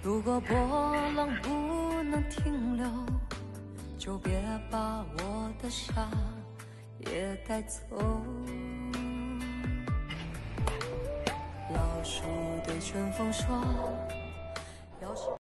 如果波浪不能停留，就别把我的沙也带走。老树对春风说，要是